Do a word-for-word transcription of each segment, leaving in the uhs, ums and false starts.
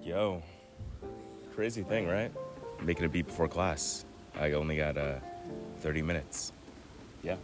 Yo, crazy thing, right? Making a beat before class. I only got uh, thirty minutes. Yeah.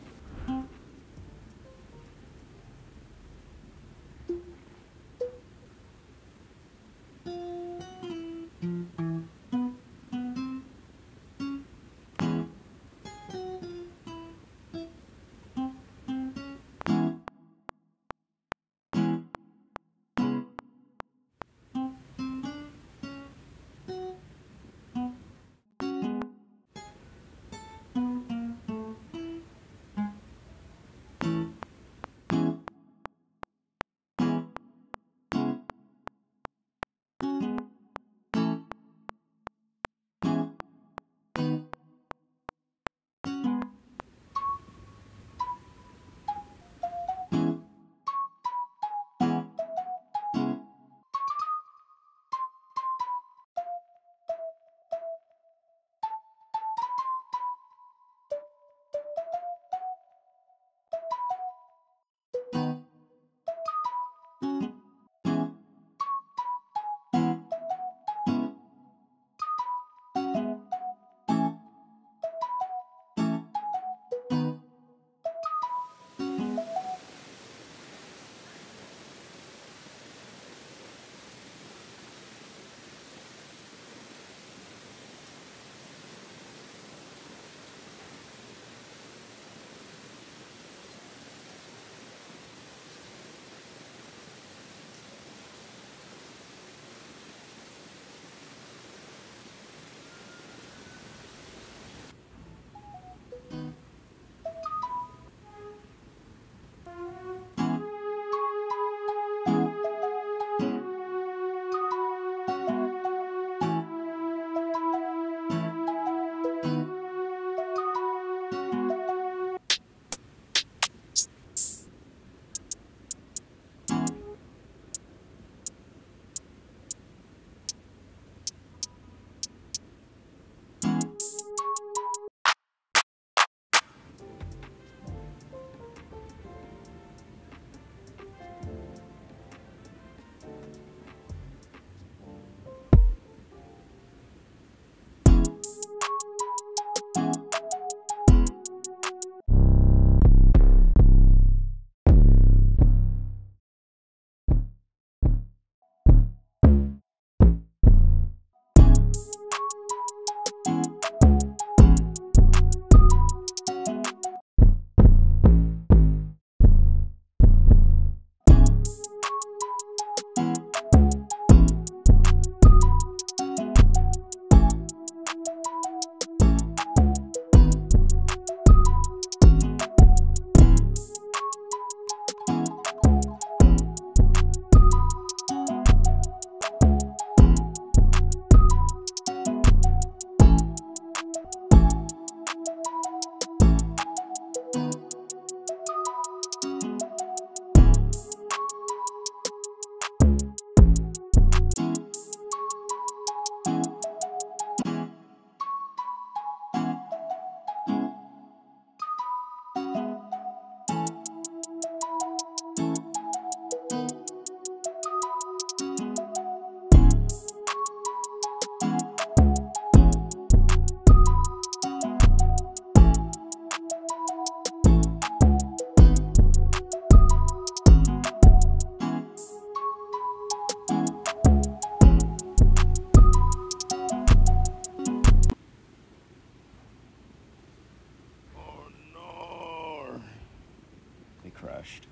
Crushed.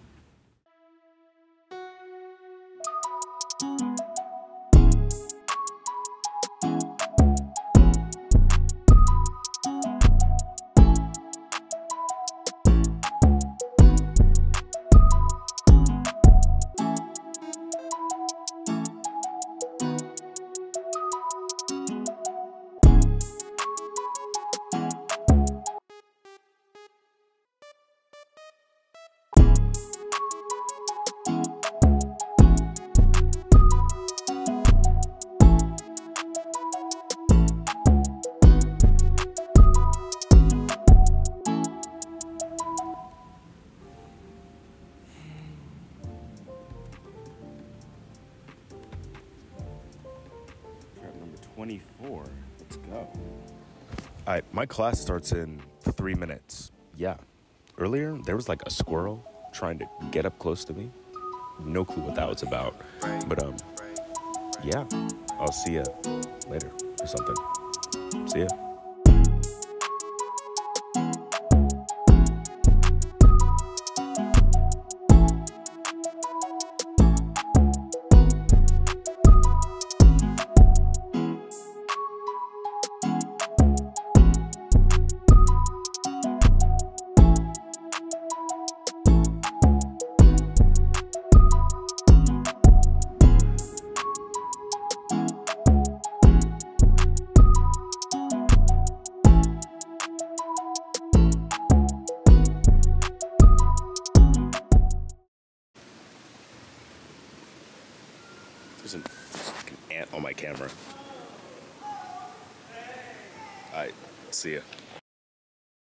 twenty-four. Let's go. I my class starts in three minutes. Yeah. Earlier, there was like a squirrel trying to get up close to me. No clue what that was about. But, um, yeah. I'll see ya later or something. See ya. There's an, like an ant on my camera. I see ya.